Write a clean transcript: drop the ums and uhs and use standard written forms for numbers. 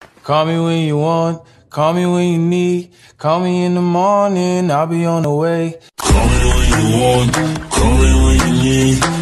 Call me when you want, call me when you need. Call me in the morning, I'll be on the way. Call me when you want, call me when you need.